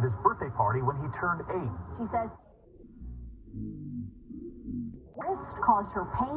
at his birthday party when he turned 8. She says wrist caused her pain.